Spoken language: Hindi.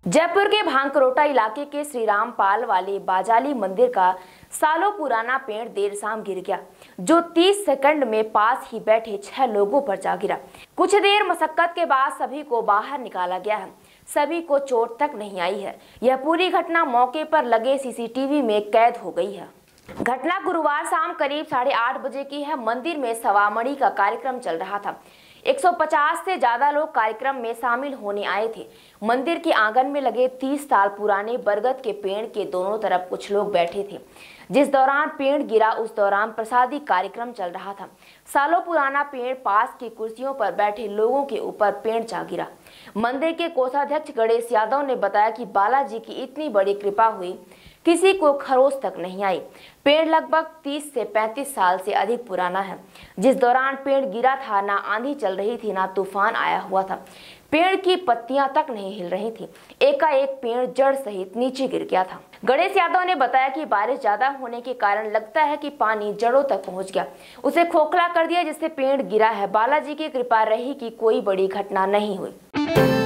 जयपुर के भांकरोटा इलाके के श्री रामपाल वाले बाजाली मंदिर का सालों पुराना पेड़ देर शाम गिर गया, जो 30 सेकंड में पास ही बैठे 6 लोगों पर जा गिरा। कुछ देर मशक्कत के बाद सभी को बाहर निकाला गया है। सभी को चोट तक नहीं आई है। यह पूरी घटना मौके पर लगे सीसीटीवी में कैद हो गई है। घटना गुरुवार शाम करीब 8:30 बजे की है। मंदिर में सवामणि का कार्यक्रम चल रहा था। 150 से ज्यादा लोग कार्यक्रम में शामिल होने आए थे। मंदिर के आंगन में लगे 30 साल पुराने बरगद के पेड़ के दोनों तरफ कुछ लोग बैठे थे। जिस दौरान पेड़ गिरा उस दौरान प्रसादी कार्यक्रम चल रहा था। सालों पुराना पेड़ पास की कुर्सियों पर बैठे लोगों के ऊपर पेड़ जा गिरा। मंदिर के कोषाध्यक्ष गणेश यादव ने बताया कि बालाजी की इतनी बड़ी कृपा हुई, किसी को खरोच तक नहीं आई। पेड़ लगभग 30 से 35 साल से अधिक पुराना है। जिस दौरान पेड़ गिरा था, ना आंधी चल रही थी, ना तूफान आया हुआ था। पेड़ की पत्तियां तक नहीं हिल रही थी। एकाएक पेड़ जड़ सहित नीचे गिर गया था। गणेश यादव ने बताया कि बारिश ज्यादा होने के कारण लगता है कि पानी जड़ों तक पहुंच गया, उसे खोखला कर दिया, जिससे पेड़ गिरा है। बालाजी की कृपा रही कि कोई बड़ी घटना नहीं हुई।